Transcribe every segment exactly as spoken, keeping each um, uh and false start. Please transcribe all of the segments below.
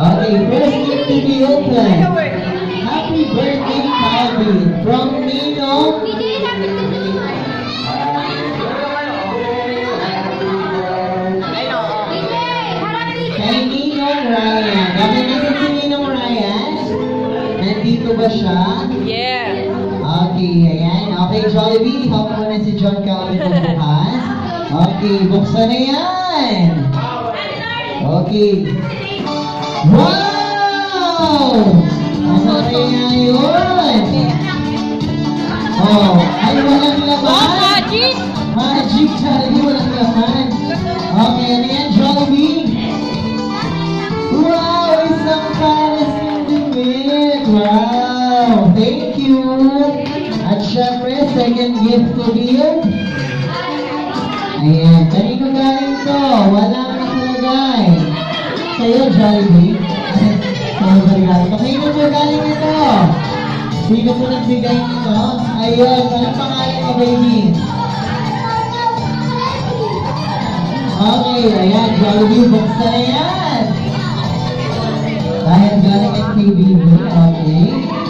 Okay, first gift to be open. Happy birthday, Calvin. From Nino. Kay Ninong Ryan. Okay, nasa si Ninong Ryan? Nandito ba siya? Yeah. Okay, ayan. Okay, Jollibee, help mo na si John Calvin bukas. Okay, buksan na yan. Okay. Wow! Ano kaya yun? Oh, ay walang laman. Oh, magic! Magic, Jollibee, walang laman. Okay, ano yan, Jollibee? Wow, isang pares ng damit. Wow, thank you. At syempre, second gift to give. Ayan, kanino galing to? Walang nakalagay. Sa'yo, Jollibee. Sa'yo ba galing? Kanino mo galing ito? Sino po nagbigay nito? Ayun, anong pangalan mo, baby? Okay, ayan, Jollibee, buksan na yan. Dahil galing ang T V, okay.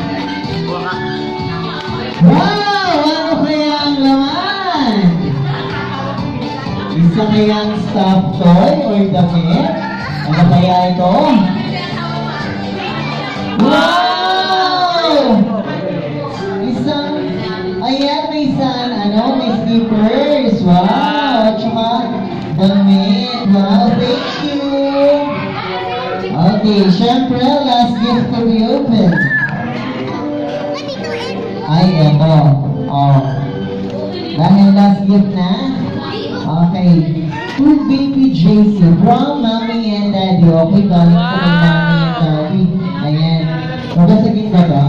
Wow! Ano kaya ang laman? Isa kayang stuffed toy or damit? Ano kaya ito? Wow! Isang, ayan, may isang, ano, may slippers. Wow! At saka, damit. Wow, thank you! Okay, syempre, last gift to be opened. Ay, eto. Oh. Dahil last gift na. Okay. To baby J C from Mommy and Daddy. Okay, galing sa wow. Mommy and Daddy. Ayan. Magasagin ba ba?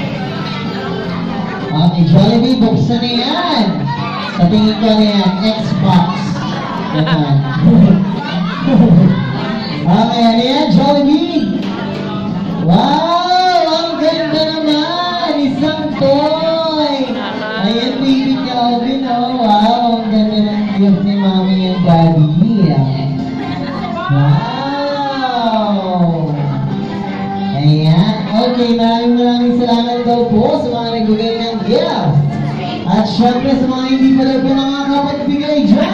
Okay, Jollibee, buksan na yan. Sa tingin ko na yan, Xbox. Ayan. Okay, ano yan, Jollibee? Wow! Ang ganda naman! Isang toy! Ayan, baby Calvin, oh. Wow! Ang ganda ng gift ni Mommy and Daddy. Wow! Ayan. Okay, maraming maraming salamat daw po sa mga nagbigay ng gift. At syempre sa mga hindi pa daw po nakakapagbigay dyan.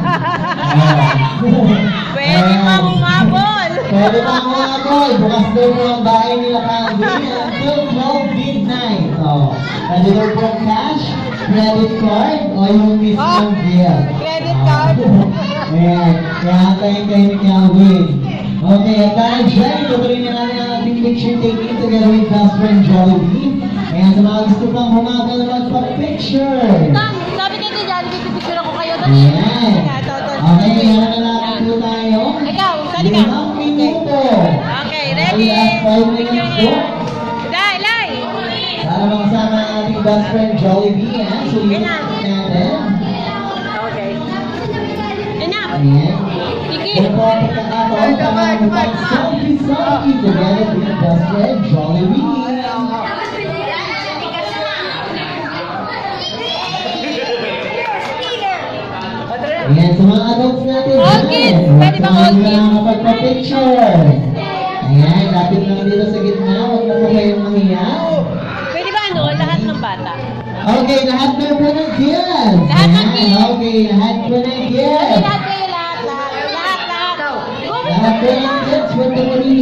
Pwede pa umabol! Pwede pa umabol! Bukas daw po ang bahay nila Calvin until twelve midnight. Oh. Pwede daw po cash, credit card, o yung mismong bill. Credit card? Ayan. Kaya antayin kayo ni Calvin. Okay, at dahil dyan, itutuloy na natin ang ating picture taking together with best friend Jollibee. Kaya sa mga gusto pang humabol na magpa-picture. Sabi kayo ni Jollibee, pipicture ako kayo. Ayan. Okay, kaya na lang po tayo. Ikaw, sali ka. Limang minuto. Okay, ready? Last five minutes po. Lai, lai! Para makasama ang ating best friend Jollibee, ha? Sulitin natin. Okay. Enough! Ayan. Sige! Ito po ang pagkakataon para mag-selfie-selfie together with best friend Jollibee. Ayan, sa mga adults natin. Okay, pwede ba all kids? Huwag na magpa-picture. Ayan, lapit lang dito sa gitna. Huwag na po kayong mangiyak. Pwede ba ano, lahat ng bata? Okay, lahat na po ng kids. Lahat ng kids. Okay, lahat po ng kids. Lahat kayo, lahat, lahat. Lahat, lahat. Lahat po ng kids. Huwag na po